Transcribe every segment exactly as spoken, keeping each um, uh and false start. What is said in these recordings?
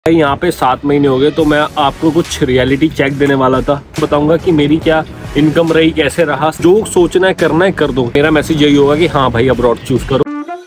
भाई यहाँ पे सात महीने हो गए तो मैं आपको कुछ रियलिटी चेक देने वाला था। बताऊंगा कि मेरी क्या इनकम रही, कैसे रहा। जो सोचना है करना है कर दो। मेरा मैसेज यही होगा कि हाँ भाई अब्रॉड चूज करो।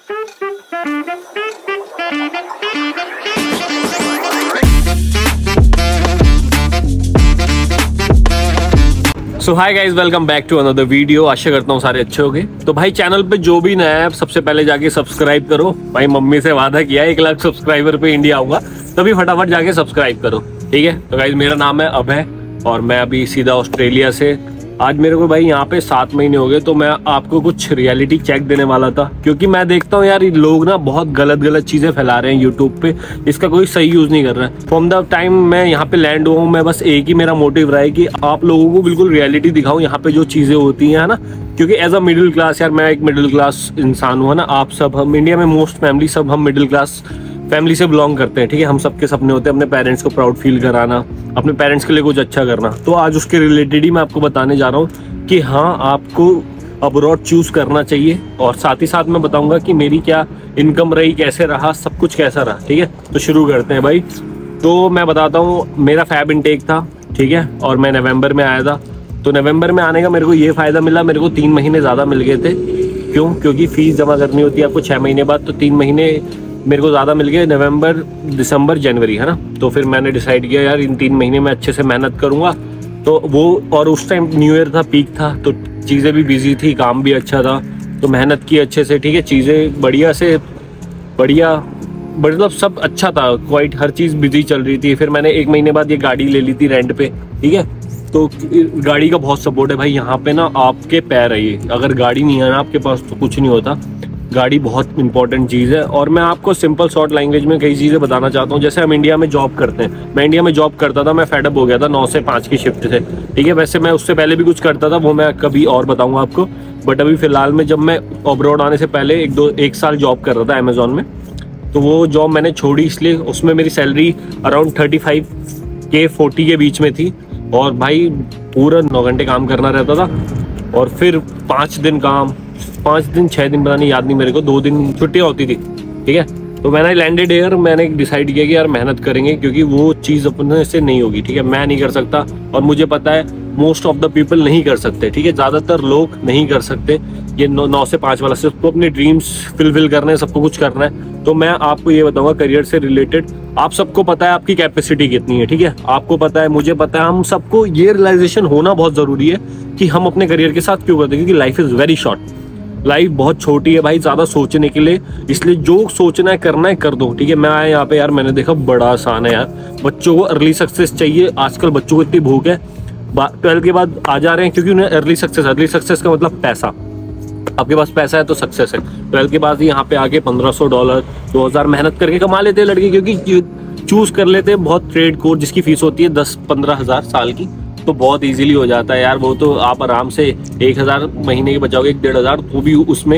So hi guys, welcome back to another video. आशा करता हूँ सारे अच्छे होंगे। तो भाई चैनल पे जो भी नया है सबसे पहले जाके सब्सक्राइब करो। भाई मम्मी से वादा किया है एक लाख सब्सक्राइबर पे इंडिया आऊंगा, तभी फटाफट जाके सब्सक्राइब करो, ठीक है। तो गाइज मेरा नाम है अभय और मैं अभी सीधा ऑस्ट्रेलिया से। आज मेरे को भाई यहाँ पे सात महीने हो गए तो मैं आपको कुछ रियलिटी चेक देने वाला था, क्योंकि मैं देखता हूँ यार ये लोग ना बहुत गलत गलत चीजें फैला रहे हैं यूट्यूब पे। इसका कोई सही यूज नहीं कर रहा है। फ्रॉम द टाइम मैं यहाँ पे लैंड हुआ हूँ, मैं बस एक ही मेरा मोटिव रहा है कि आप लोगों को बिल्कुल रियलिटी दिखाऊं यहाँ पे जो चीजें होती हैं, है ना। क्योंकि एज अ मिडिल क्लास यार, मैं एक मिडिल क्लास इंसान हूँ, है ना। आप सब, हम इंडिया में मोस्ट फैमिली सब हम मिडिल क्लास फैमिली से बिलोंग करते हैं, ठीक है। हम सबके सपने होते हैं अपने पेरेंट्स को प्राउड फील कराना, अपने पेरेंट्स के लिए कुछ अच्छा करना। तो आज उसके रिलेटेड ही मैं आपको बताने जा रहा हूँ कि हाँ आपको अब्रॉड चूज करना चाहिए, और साथ ही साथ मैं बताऊंगा कि मेरी क्या इनकम रही, कैसे रहा, सब कुछ कैसा रहा, ठीक है। तो शुरू करते हैं भाई। तो मैं बताता हूँ, मेरा फैब इनटेक था, ठीक है, और मैं नवंबर में आया था। तो नवंबर में आने का मेरे को ये फायदा मिला, मेरे को तीन महीने ज़्यादा मिल गए थे। क्यों? क्योंकि फीस जमा करनी होती है आपको छः महीने बाद, तो तीन महीने मेरे को ज़्यादा मिल गए, नवंबर दिसंबर जनवरी, है ना। तो फिर मैंने डिसाइड किया यार इन तीन महीने में अच्छे से मेहनत करूँगा। तो वो, और उस टाइम न्यू ईयर था, पीक था, तो चीज़ें भी बिजी थी, काम भी अच्छा था, तो मेहनत की अच्छे से, ठीक है। चीज़ें बढ़िया से बढ़िया, मतलब सब अच्छा था, क्वाइट हर चीज़ बिजी चल रही थी। फिर मैंने एक महीने बाद ये गाड़ी ले ली थी रेंट पे, ठीक है। तो गाड़ी का बहुत सपोर्ट है भाई यहाँ पे ना। आपके पैर है ये, अगर गाड़ी नहीं है ना आपके पास तो कुछ नहीं होता। गाड़ी बहुत इंपॉर्टेंट चीज़ है। और मैं आपको सिंपल शॉर्ट लैंग्वेज में कई चीज़ें बताना चाहता हूँ। जैसे हम इंडिया में जॉब करते हैं, मैं इंडिया में जॉब करता था, मैं फेडअप हो गया था नौ से पाँच की शिफ्ट से, ठीक है। वैसे मैं उससे पहले भी कुछ करता था, वो मैं कभी और बताऊँगा आपको। बट अभी फिलहाल में, जब मैं अब्रॉड आने से पहले एक दो एक साल जॉब कर रहा था अमेजोन में, तो वो जॉब मैंने छोड़ी इसलिए, उसमें मेरी salary around thirty five K forty K बीच में थी। और भाई पूरा नौ घंटे काम करना रहता था, और फिर पाँच दिन काम, पाँच दिन छः दिन पता नहीं, याद नहीं मेरे को, दो दिन छुट्टियाँ होती थी, ठीक है। तो मैंने लैंडेड एयर, मैंने डिसाइड किया कि यार मेहनत करेंगे, क्योंकि वो चीज़ अपने से नहीं होगी, ठीक है। मैं नहीं कर सकता, और मुझे पता है मोस्ट ऑफ द पीपल नहीं कर सकते, ठीक है। ज़्यादातर लोग नहीं कर सकते ये नौ नौ से पाँच वाला। सिर्फ तो अपने ड्रीम्स फिलफिल करने हैं, सबको कुछ करना है। तो मैं आपको ये बताऊंगा करियर से रिलेटेड। आप सबको पता है आपकी कैपेसिटी कितनी है, ठीक है। आपको पता है, मुझे पता है, हम सबको ये रियलाइजेशन होना बहुत ज़रूरी है कि हम अपने करियर के साथ क्यों करते हैं। क्योंकि life is very short, life बहुत छोटी है भाई, ज़्यादा सोचने के लिए। इसलिए जो सोचना है करना है कर दो, ठीक है। मैं आया यहाँ पे यार, मैंने देखा बड़ा आसान है यार। बच्चों को अर्ली सक्सेस चाहिए, आजकल बच्चों को इतनी भूख है, ट्वेल्थ के बाद आ जा रहे हैं, क्योंकि उन्हें अर्ली सक्सेस, अर्ली सक्सेस का मतलब पैसा। आपके पास पैसा है तो सक्सेस है। ट्वेल्थ के बाद यहाँ पे आके पंद्रह सौ डॉलर दो हज़ार मेहनत करके कमा लेते हैं लड़के, क्योंकि चूज कर लेते हैं बहुत ट्रेड कोर्स जिसकी फीस होती है दस पंद्रह हज़ार साल की, तो बहुत इजीली हो जाता है यार। वो तो आप आराम से एक हज़ार महीने के बचाओगे, एक डेढ़ हज़ार, वो भी उसमें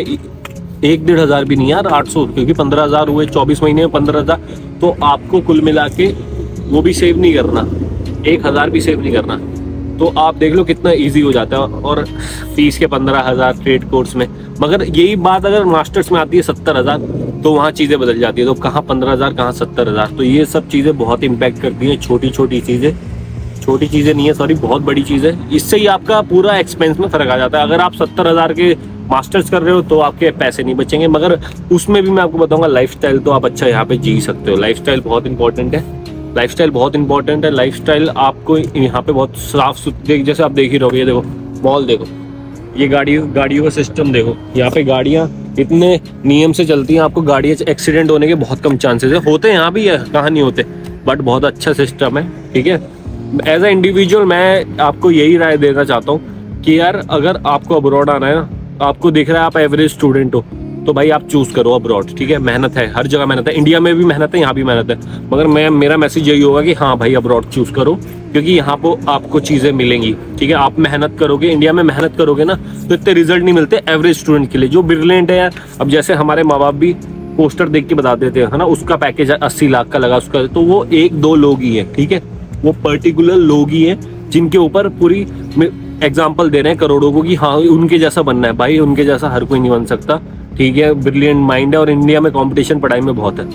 एक डेढ़ हज़ार भी नहीं यार, आठ सौ, क्योंकि पंद्रह हज़ार हुए चौबीस महीने में पंद्रह हज़ार, तो आपको कुल मिला के वो भी सेव नहीं करना, एक हज़ार भी सेव नहीं करना। तो आप देख लो कितना इजी हो जाता है। और फीस के पंद्रह हज़ार ट्रेड कोर्स में। मगर यही बात अगर मास्टर्स में आती है सत्तर हज़ार, तो वहाँ चीज़ें बदल जाती है। तो कहाँ पंद्रह हज़ार, कहाँ सत्तर हज़ार। तो ये सब चीज़ें बहुत इम्पैक्ट करती हैं, छोटी छोटी चीज़ें, छोटी चीज़ें नहीं है, सॉरी, बहुत बड़ी चीज़ है। इससे ही आपका पूरा एक्सपेंस में फ़र्क आ जाता है। अगर आप सत्तर हज़ार के मास्टर्स कर रहे हो तो आपके पैसे नहीं बचेंगे, मगर उसमें भी मैं आपको बताऊंगा लाइफस्टाइल तो आप अच्छा यहाँ पे जी सकते हो। लाइफस्टाइल बहुत इंपॉर्टेंट है, लाइफस्टाइल बहुत इंपॉर्टेंट है। लाइफस्टाइल आपको यहाँ पे बहुत साफ सुथरे, जैसे आप देख ही रहोगे, ये देखो मॉल देखो, ये गाड़ी गाड़ियों का सिस्टम देखो, यहाँ पे गाड़ियाँ इतने नियम से चलती हैं, आपको गाड़ी एक्सीडेंट होने के बहुत कम चांसेस है। होते हैं यहाँ भी है, कहाँ नहीं होते, बट बहुत अच्छा सिस्टम है, ठीक है। एज अ इंडिविजुअल मैं आपको यही राय देना चाहता हूँ कि यार अगर आपको अब्रॉड आना है ना, आपको दिख रहा है आप एवरेज स्टूडेंट हो, तो भाई आप चूज करो अब्रॉड, ठीक है। मेहनत है, हर जगह मेहनत है, इंडिया में भी मेहनत है, यहाँ भी मेहनत है, मगर मैं, मेरा मैसेज यही होगा कि हाँ भाई अब्रॉड चूज करो, क्योंकि यहाँ पर आपको चीज़ें मिलेंगी, ठीक है। आप मेहनत करोगे, इंडिया में मेहनत करोगे ना, तो इतने रिजल्ट नहीं मिलते एवरेज स्टूडेंट के लिए, जो ब्रिलियंट है यार। अब जैसे हमारे माँ बाप भी पोस्टर देख के बता देते हैं, है ना, उसका पैकेज अस्सी लाख का लगा उसका, तो वो एक दो लोग ही है, ठीक है। वो पर्टिकुलर लोग ही हैं जिनके ऊपर पूरी एग्जाम्पल दे रहे हैं करोड़ों को कि हाँ उनके जैसा बनना है। भाई उनके जैसा हर कोई नहीं बन सकता, ठीक है। ब्रिलियंट माइंड है, और इंडिया में कंपटीशन पढ़ाई में बहुत है।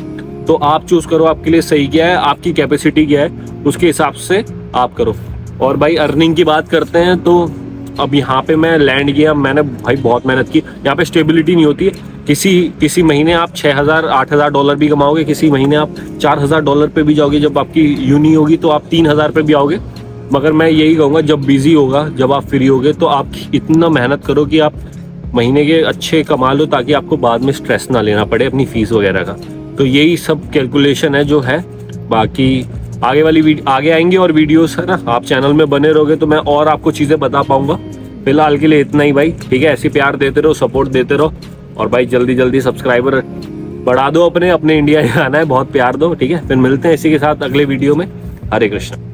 तो आप चूज करो आपके लिए सही क्या है, आपकी कैपेसिटी क्या है, उसके हिसाब से आप करो। और भाई अर्निंग की बात करते हैं तो अब यहाँ पे मैं लैंड किया, मैंने भाई बहुत मेहनत की। यहाँ पे स्टेबिलिटी नहीं होती है, किसी किसी महीने आप छः हज़ार आठ हज़ार डॉलर भी कमाओगे, किसी महीने आप चार हज़ार डॉलर पे भी जाओगे, जब आपकी यूनी होगी तो आप तीन हज़ार पे भी आओगे। मगर मैं यही कहूँगा जब बिजी होगा, जब आप फ्री होगे तो आप इतना मेहनत करो कि आप महीने के अच्छे कमा लो, ताकि आपको बाद में स्ट्रेस ना लेना पड़े अपनी फीस वगैरह का। तो यही सब कैलकुलेशन है जो है। बाकी आगे वाली वीडियो आगे आएंगे और वीडियोस है ना, आप चैनल में बने रहोगे तो मैं और आपको चीज़ें बता पाऊंगा। फिलहाल के लिए इतना ही भाई, ठीक है। ऐसे प्यार देते रहो, सपोर्ट देते रहो, और भाई जल्दी जल्दी सब्सक्राइबर बढ़ा दो अपने अपने इंडिया आना है, बहुत प्यार दो, ठीक है। फिर मिलते हैं इसी के साथ अगले वीडियो में। हरे कृष्ण।